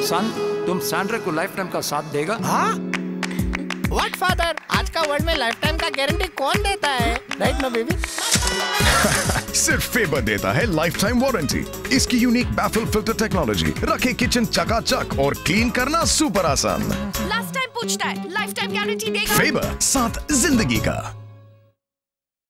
सन, तुम सैंड्रा को life time का साथ देगा? हाँ? What father? आज का वर्ल्ड में लाइफ टाइम का गारंटी कौन देता है? राइट ना बेबी? सिर्फ फेबर देता है लाइफ टाइम वारंटी। इसकी यूनिक बैफल फिल्टर टेक्नोलॉजी रखे किचन चकाचक और क्लीन करना सुपर आसान। लास्ट टाइम पूछता है, लाइफ टाइम गारंटी देगा? फेबर, साथ जिंदगी का।